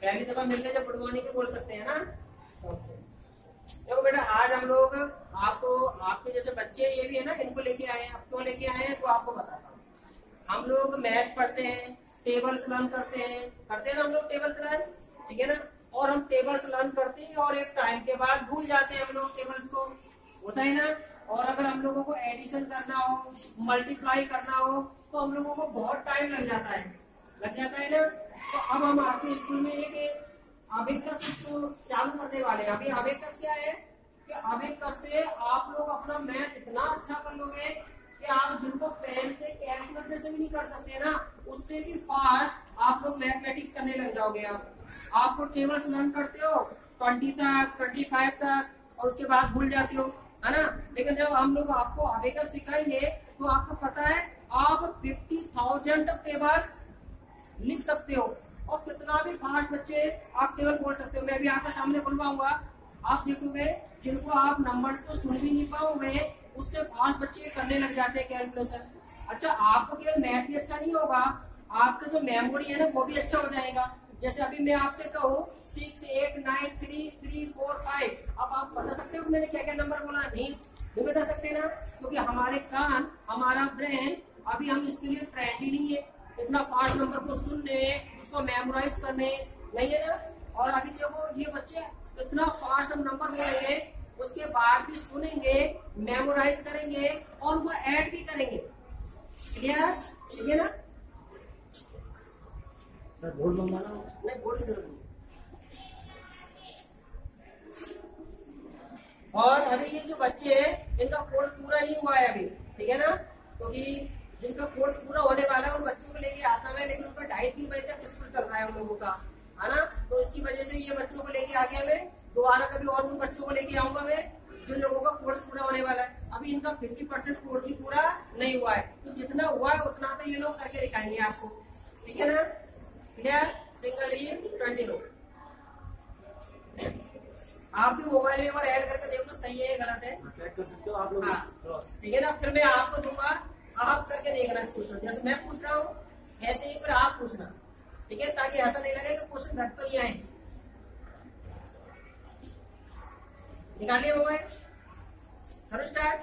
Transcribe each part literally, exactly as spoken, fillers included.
पहली दफा मिलते जब गुड मॉर्निंग के बोल सकते हैं ना। देखो बेटा आज हम लोग आपको आपके जैसे बच्चे ये भी है ना, इनको लेके आए हैं। अब क्यों लेके आए हैं तो आपको बताता हूँ। हम लोग मैथ पढ़ते हैं, टेबल्स लर्न करते हैं करते हैं ना हम लोग टेबल्स लर्न, ठीक है ना। और हम टेबल्स लर्न करते हैं और एक टाइम के बाद भूल जाते हैं हम लोग टेबल्स को, होता है ना। और अगर हम लोगों को एडिशन करना हो, मल्टीप्लाई करना हो तो हम लोगों को बहुत टाइम लग जाता है लग जाता है ना। तो अब हम आपके स्कूल में एक अबेकस को चालू करने वाले हैं। अभी अबेकस क्या है कि अबेकस से आप लोग अपना मैथ इतना अच्छा कर लोगे कि आप जिनको पेन से कैलकुलेटर से भी नहीं कर सकते ना, उससे भी फास्ट आप लोग मैथमेटिक्स करने लग जाओगे। आप आपको टेबल्स लर्न करते हो ट्वेंटी तक, ट्वेंटी फाइव तक और उसके बाद भूल जाते हो, है ना। लेकिन जब हम लोग आपको अबेकस सिखाएंगे तो आपको पता है आप फिफ्टी थाउजेंड तक टेबल लिख सकते हो और कितना भी फास्ट बच्चे आप टेबल बोल सकते हो। मैं भी आपके सामने बुलवाऊंगा, आप देखोगे जिनको आप नंबर्स को सुन भी नहीं पाओगे उससे फास्ट बच्चे करने लग जाते हैं कैलकुलेशन। अच्छा आपको केवल मैथ ही अच्छा नहीं होगा, आपका जो मेमोरी है ना वो भी अच्छा हो जाएगा। जैसे अभी मैं आपसे कहूँ six eight nine three three four five, अब आप बता सकते हो मैंने क्या क्या नंबर बोला? नहीं नहीं बता सकते ना, क्योंकि तो हमारे कान हमारा ब्रेन अभी हम इसके लिए ट्रेंड ही नहीं है इतना फास्ट नंबर को सुनने, उसको मेमोराइज करने, नहीं है ना। और अभी देखो ये बच्चे इतना फास्ट हम नंबर बोलेंगे उसके बाद भी सुनेंगे, मेमोराइज करेंगे और वो ऐड भी करेंगे, ठीक है ठीक है ना। सर बोल लूंगा ना, नहीं बोल जरूर। और अभी ये जो बच्चे हैं इनका कोर्स पूरा नहीं हुआ है अभी, ठीक है ना। क्योंकि तो जिनका कोर्स पूरा होने वाला है उन बच्चों को लेके आता है, लेकिन उनका ढाई तीन बजे तक स्कूल चल रहा है उन लोगों का, है ना। तो इसकी वजह से ये बच्चों को लेके आगे मैं दोबारा कभी और उन बच्चों को लेके आऊंगा मैं जिन लोगों का कोर्स पूरा होने वाला है। अभी इनका फिफ्टी परसेंट कोर्स भी पूरा नहीं हुआ है, तो जितना हुआ है उतना तो ये लोग करके दिखाएंगे आपको, ठीक है ना। क्लियर? सिंगल डी ट्वेंटी लो। आप भी मोबाइल में एक बार ऐड करके देखो सही है गलत है, चेक कर सकते हो आप लोग। हाँ ठीक है ना। फिर मैं आपको दूंगा, आप करके देखना इस क्वेश्चन, जैसे मैं पूछ रहा हूँ ऐसे ही फिर आप पूछना, ठीक है, ताकि ऐसा नहीं लगे कि क्वेश्चन घट तो नहीं आए। निकालिए मोबाइल, करो start.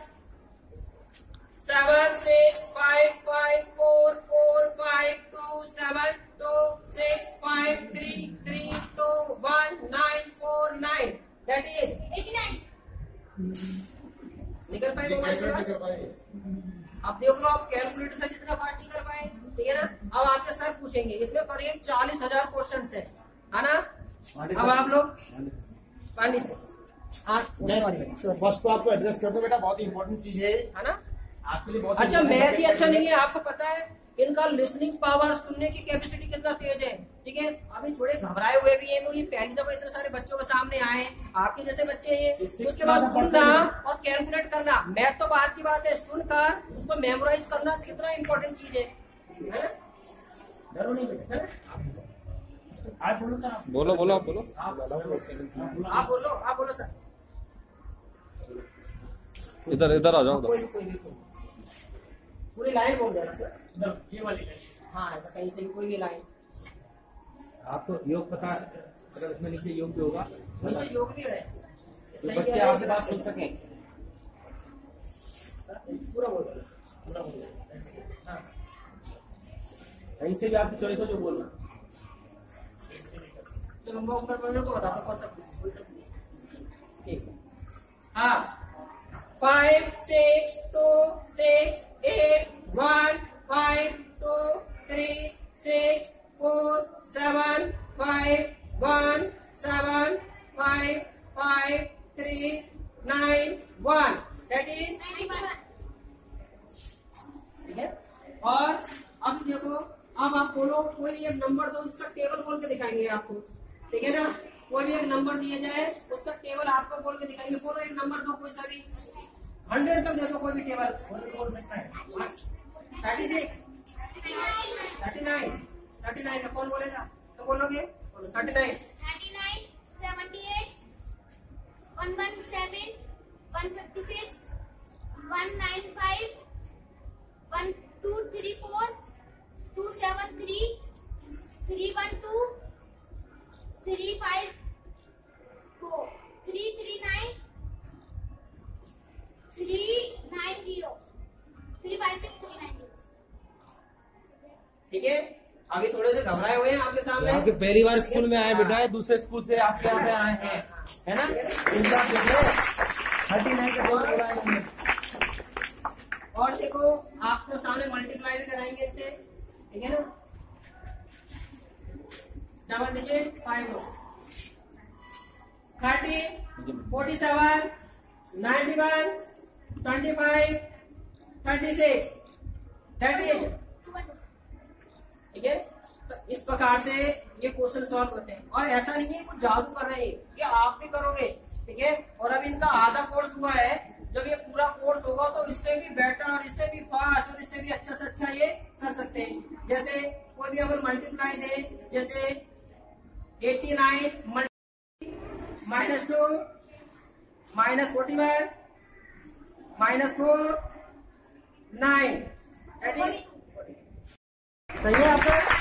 Seven six five five four four five two seven two six five three three two one nine four nine, that is eighty nine. निकल पाए मोबाइल से? आप देख लो, आप कैलकुलेटर से जितना फास्ट नहीं कर पाए, ठीक है ना। अब आपके सर पूछेंगे, इसमें करीब चालीस हजार क्वेश्चन है, है ना। अब आप लोग पानी से फर्स्ट तो आपको एड्रेस कर दो बेटा, बहुत इंपॉर्टेंट चीज है, है ना आपके लिए बहुत। अच्छा मैथ ही अच्छा नहीं है, आपको पता है इनका लिसनिंग पावर, सुनने की कैपेसिटी कितना तेज है, ठीक है। अभी थोड़े घबराए हुए भी हैं, तो ये पहली दफा इतने सारे बच्चों के सामने आए, आपके जैसे बच्चे हैं, उसके बाद सुनना और कैलकुलेट करना। मैथ तो बात की बात है, सुनकर उसको मेमोराइज करना कितना इम्पोर्टेंट चीज है, आप बोलो सर, बोलो बोलो आप बोलो आप बोलो आप बोलो सर। इधर इधर आ जाओ। पूरी लाइन बोल देना सर, ये वाली लाइन। हाँ ऐसा कहीं से भी कोई भी लाइन। आपको योग पता, अगर इसमें नीचे योग भी होगा नीचे योग भी है, तो बच्चे आपकी बात सुन सकें। पूरा बोल पूरा बोल। हाँ कहीं से भी आपकी चॉइस हो जो बोलना। चलो मैं ऊपर बोलने को बता दो कौन सा, ठीक है। हाँ five six two six eight one five two three six four seven five one seven five five three nine one, that is ठीक है। और अब देखो, अब आप बोलो कोई भी एक नंबर दो, उसका टेबल बोल के दिखाएंगे आपको, ठीक है ना। कोई भी एक नंबर दिया जाए उसका टेबल आपको बोल के दिखाएंगे। बोलो एक नंबर दो कोई सा भी, हंड्रेड तक दे दो कोई भी टेबल बोल सकता है। Thirty six thirty nine thirty nine का कौन बोलेगा? तो बोलोगे thirty nine thirty nine seventy eight one one seven one fifty six one nine five one two three four two seven three three one two ठीक है, अभी थोड़े से घबराए हुए हैं आपके सामने। आपके पहली बार स्कूल में आए बेटा, दूसरे स्कूल से आपके यहाँ पे आए हैं, है ना? थर्टी नाइन का बोर्ड बोला है हमने। और देखो आपको सामने मल्टीप्लाई भी कराएंगे इससे, ठीक है ना? Double digit five thirty forty seven ninety one twenty five thirty six thirty eight, ठीक है। तो इस प्रकार से ये क्वेश्चन सॉल्व होते हैं। और ऐसा नहीं है कुछ जादू कर रहे हैं, ये आप भी करोगे, ठीक है। और अब इनका आधा कोर्स हुआ है, जब ये पूरा कोर्स होगा तो इससे भी बेटर और इससे भी फास्ट और इससे भी अच्छा से अच्छा ये कर सकते हैं। जैसे कोई भी अगर मल्टीप्लाई दे, जैसे eighty nine minus two minus forty one minus four nine, सही है आपका?